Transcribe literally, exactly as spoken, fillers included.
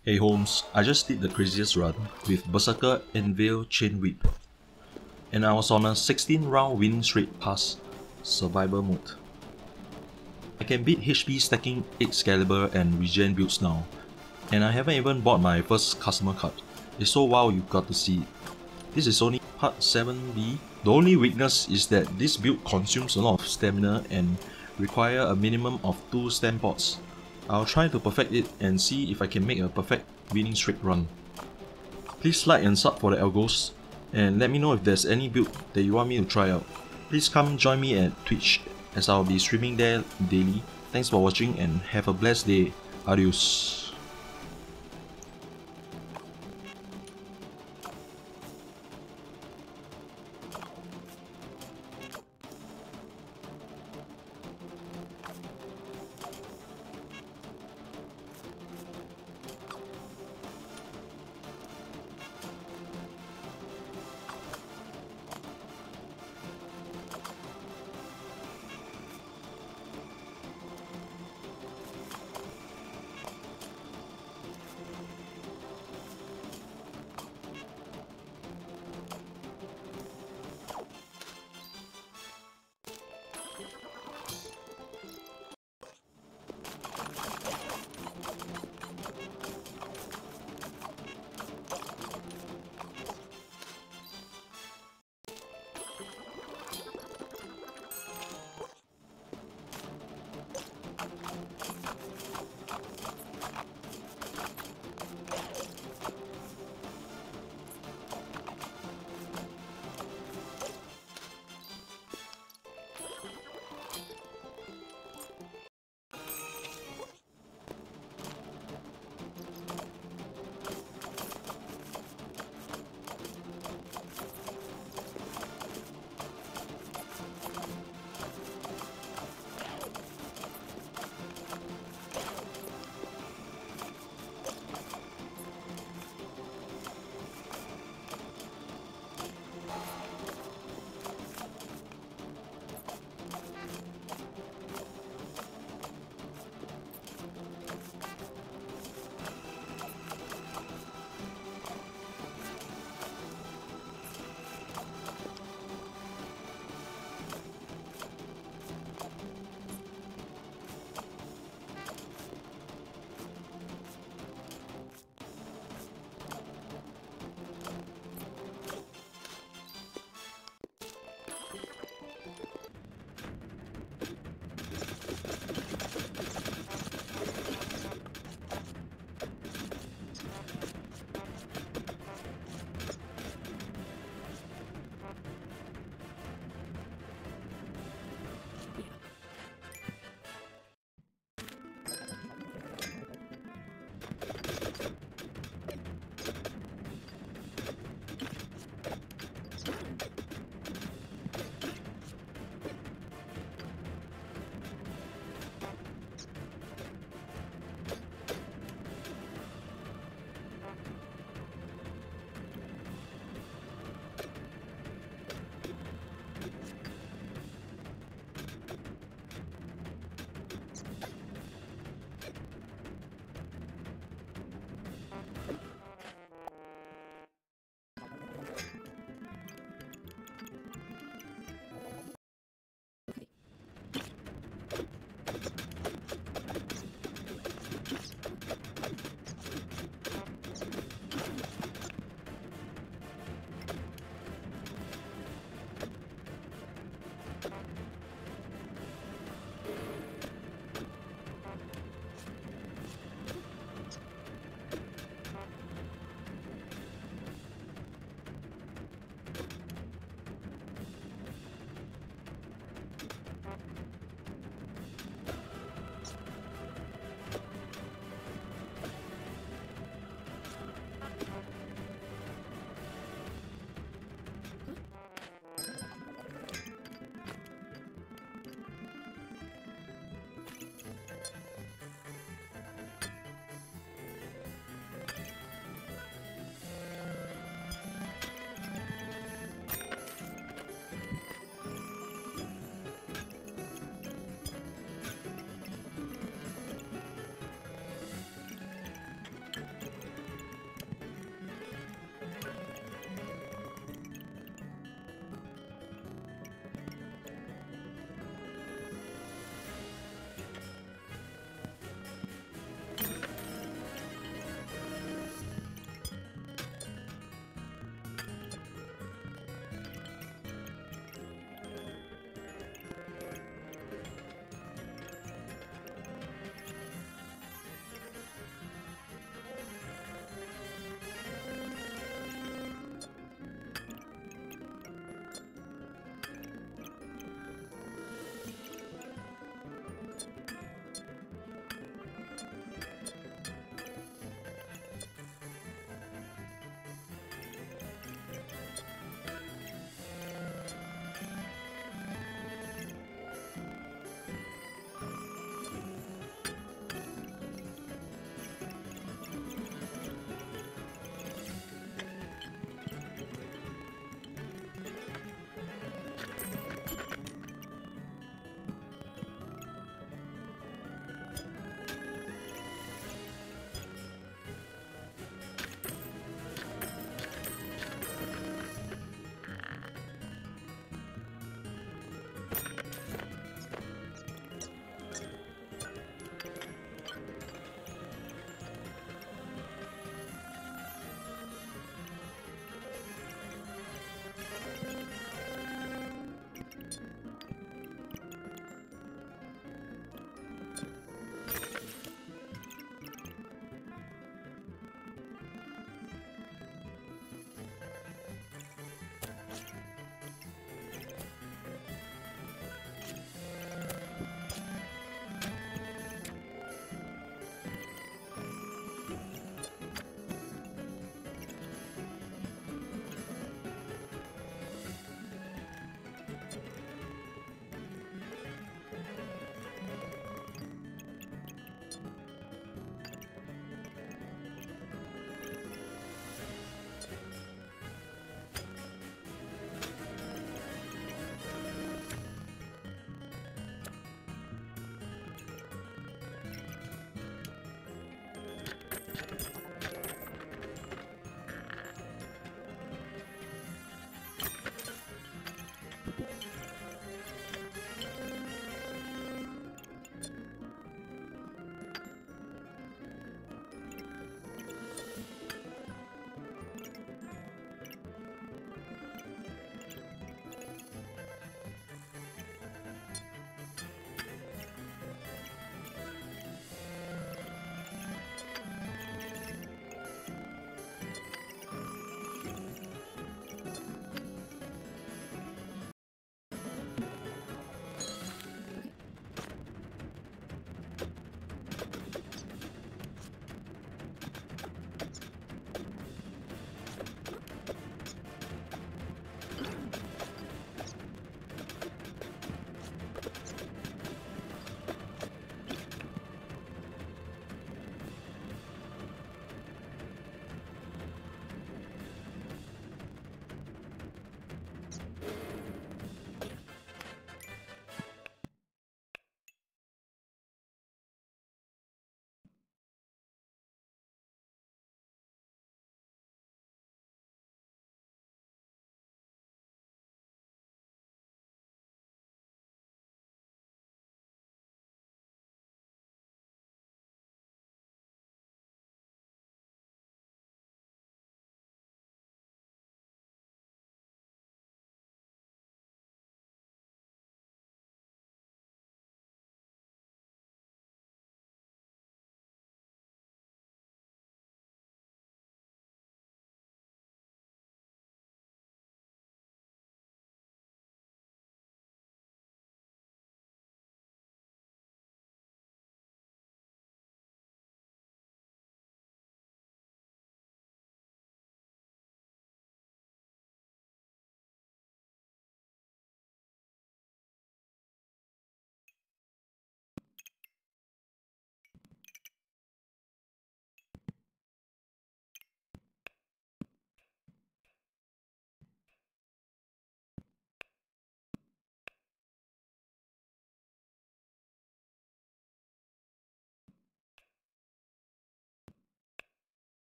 Hey Holmes, I just did the craziest run with Berserker Anvil Chain Whip, and I was on a sixteen round winning streak past Survivor mode. I can beat H P stacking Excalibur and regen builds now, and I haven't even bought my first customer card. It's so wow, you got to see it. This is only part seven B. The only weakness is that this build consumes a lot of stamina and require a minimum of two stam pots. I'll try to perfect it and see if I can make a perfect winning streak run. Please like and sub for the algos, and let me know if there's any build that you want me to try out. Please come join me at Twitch as I'll be streaming there daily. Thanks for watching and have a blessed day. Adios.